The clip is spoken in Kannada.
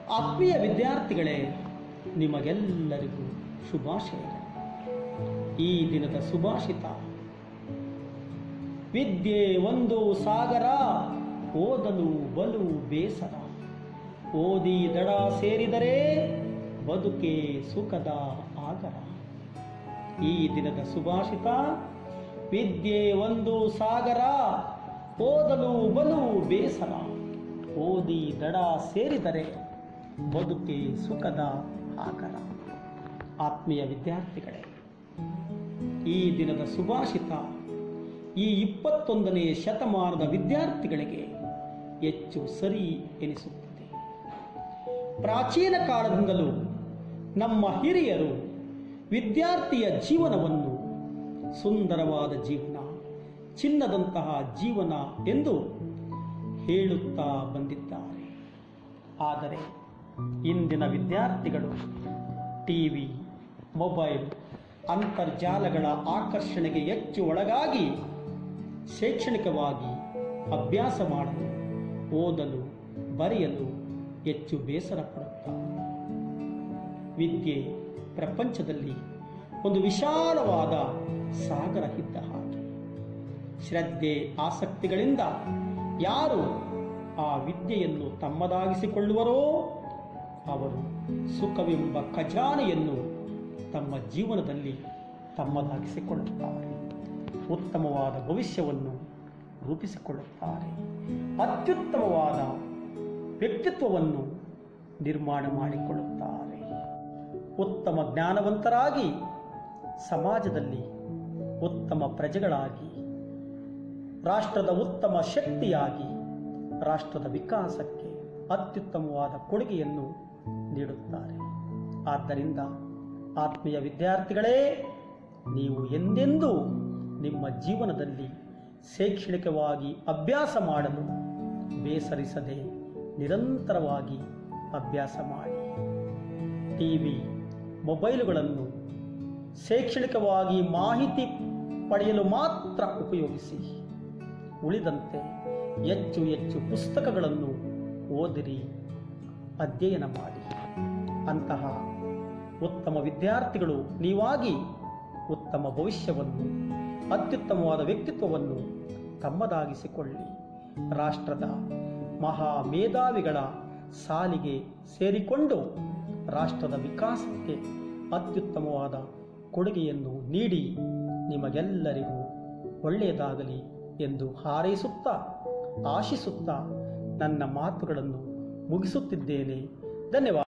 ಆತ್ಮೀಯ ವಿದ್ಯಾರ್ಥಿಗಳೇ, ನಿಮಗೆಲ್ಲರಿಗೂ ಶುಭಾಶಯಗಳು. ಈ ದಿನದ ಸುಭಾಷಿತ: ವಿದ್ಯೆ ಒಂದು ಸಾಗರ, ಓದಲು ಬಲು ಬೇಸರ. ಓದಿ ದಡ ಸೇರಿದರೆ ಬದುಕೆ ಸುಖದ ಆಗರ. ಈ ದಿನದ ಸುಭಾಷಿತ: ವಿದ್ಯೆ ಒಂದು ಸಾಗರ, ಓದಲು ಬಲು ಬೇಸರ. ಓದಿ ದಡ ಸೇರಿದರೆ ಬದುಕೆ ಸುಖದ ಆಗರ. ಆತ್ಮೀಯ ವಿದ್ಯಾರ್ಥಿಗಳೇ, ಈ ದಿನದ ಸುಭಾಷಿತ ಈ 21ನೇ ಶತಮಾನದ ವಿದ್ಯಾರ್ಥಿಗಳಿಗೆ ಹೆಚ್ಚು ಸರಿ ಎನಿಸುತ್ತದೆ. ಪ್ರಾಚೀನ ಕಾಲದಿಂದಲೂ ನಮ್ಮ ಹಿರಿಯರು ವಿದ್ಯಾರ್ಥಿಯ ಜೀವನವನ್ನು ಸುಂದರವಾದ ಜೀವನ, ಚಿನ್ನದಂತಹ ಜೀವನ ಎಂದು ಹೇಳುತ್ತಾ ಬಂದಿದ್ದಾರೆ. ಆದರೆ ಇಂದಿನ ವಿದ್ಯಾರ್ಥಿಗಳು ಟಿವಿ, ಮೊಬೈಲ್, ಅಂತರ್ಜಾಲಗಳ ಆಕರ್ಷಣೆಗೆ ಹೆಚ್ಚು ಒಳಗಾಗಿ ಶೈಕ್ಷಣಿಕವಾಗಿ ಅಭ್ಯಾಸ ಮಾಡಲು, ಓದಲು, ಬರೆಯಲು ಹೆಚ್ಚು ಬೇಸರ ಪಡುತ್ತಾರೆ. ವಿದ್ಯೆ ಪ್ರಪಂಚದಲ್ಲಿ ಒಂದು ವಿಶಾಲವಾದ ಸಾಗರ ಇದ್ದ ಹಾಗೆ. ಶ್ರದ್ಧೆ, ಆಸಕ್ತಿಗಳಿಂದ ಯಾರು ಆ ವಿದ್ಯೆಯನ್ನು ತಮ್ಮದಾಗಿಸಿಕೊಳ್ಳುವರೋ ಅವರು ಸುಖವೆಂಬ ಖಜಾನೆಯನ್ನು ತಮ್ಮ ಜೀವನದಲ್ಲಿ ತಮ್ಮದಾಗಿಸಿಕೊಳ್ಳುತ್ತಾರೆ. ಉತ್ತಮವಾದ ಭವಿಷ್ಯವನ್ನು ರೂಪಿಸಿಕೊಳ್ಳುತ್ತಾರೆ. ಅತ್ಯುತ್ತಮವಾದ ವ್ಯಕ್ತಿತ್ವವನ್ನು ನಿರ್ಮಾಣ ಮಾಡಿಕೊಳ್ಳುತ್ತಾರೆ. ಉತ್ತಮ ಜ್ಞಾನವಂತರಾಗಿ ಸಮಾಜದಲ್ಲಿ ಉತ್ತಮ ಪ್ರಜೆಗಳಾಗಿ, ರಾಷ್ಟ್ರದ ಉತ್ತಮ ಶಕ್ತಿಯಾಗಿ, ರಾಷ್ಟ್ರದ ವಿಕಾಸಕ್ಕೆ ಅತ್ಯುತ್ತಮವಾದ ಕೊಡುಗೆಯನ್ನು ನೀಡುತ್ತಾರೆ. ಆದ್ದರಿಂದ ಆತ್ಮೀಯ ವಿದ್ಯಾರ್ಥಿಗಳೇ, ನೀವು ಎಂದೆಂದೂ ನಿಮ್ಮ ಜೀವನದಲ್ಲಿ ಶೈಕ್ಷಣಿಕವಾಗಿ ಅಭ್ಯಾಸ ಮಾಡಲು ಬೇಸರಿಸದೆ ನಿರಂತರವಾಗಿ ಅಭ್ಯಾಸ ಮಾಡಿ. ಟಿವಿ, ಮೊಬೈಲುಗಳನ್ನು ಶೈಕ್ಷಣಿಕವಾಗಿ ಮಾಹಿತಿ ಪಡೆಯಲು ಮಾತ್ರ ಉಪಯೋಗಿಸಿ. ಉಳಿದಂತೆ ಹೆಚ್ಚು ಹೆಚ್ಚು ಪುಸ್ತಕಗಳನ್ನು ಓದಿರಿ, ಅಧ್ಯಯನ ಮಾಡಿ. ಅಂತಹ ಉತ್ತಮ ವಿದ್ಯಾರ್ಥಿಗಳು ನೀವಾಗಿ ಉತ್ತಮ ಭವಿಷ್ಯವನ್ನು, ಅತ್ಯುತ್ತಮವಾದ ವ್ಯಕ್ತಿತ್ವವನ್ನು ತಮ್ಮದಾಗಿಸಿಕೊಳ್ಳಿ. ರಾಷ್ಟ್ರದ ಮಹಾ ಮೇಧಾವಿಗಳ ಸಾಲಿಗೆ ಸೇರಿಕೊಂಡು ರಾಷ್ಟ್ರದ ವಿಕಾಸಕ್ಕೆ ಅತ್ಯುತ್ತಮವಾದ ಕೊಡುಗೆಯನ್ನು ನೀಡಿ. ನಿಮಗೆಲ್ಲರಿಗೂ ಒಳ್ಳೆಯದಾಗಲಿ ಎಂದು ಹಾರೈಸುತ್ತಾ, ಆಶಿಸುತ್ತಾ ನನ್ನ ಮಾತುಗಳನ್ನು ಮುಗಿಸುತ್ತಿದ್ದೇನೆ. ಧನ್ಯವಾದ.